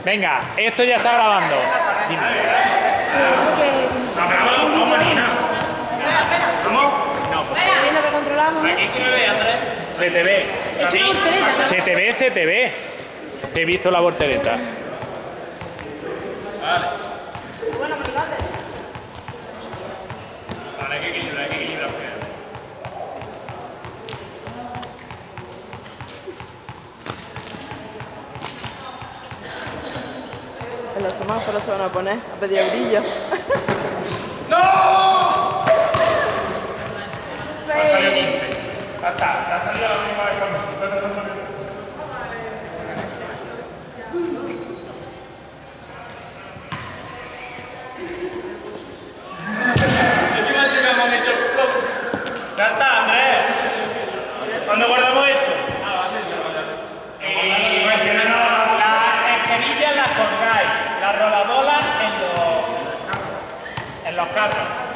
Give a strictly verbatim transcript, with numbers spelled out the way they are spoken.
Venga, esto ya está grabando. Dime. No, grabamos, vamos, Marina. ¿Vamos? No. Es lo que controlamos. Aquí se me ve, Andrés. Se te ve. Es que una voltereta. Se te ve, se te ve. He visto la voltereta. Vale. Bueno, me lo haces. Vale, hay que equilibrar, hay que equilibrar. En los semáforos se van a poner a pedir brillo. ¡No! Ha salido quince. Ya está, ya ha salido la misma vez conmigo. Ya está, Andrés. ¿Cuándo guardamos esto? Ah, va a ser ya. Pues si no, no, las esquinillas las colgáis, las roladoras en los, en los carros.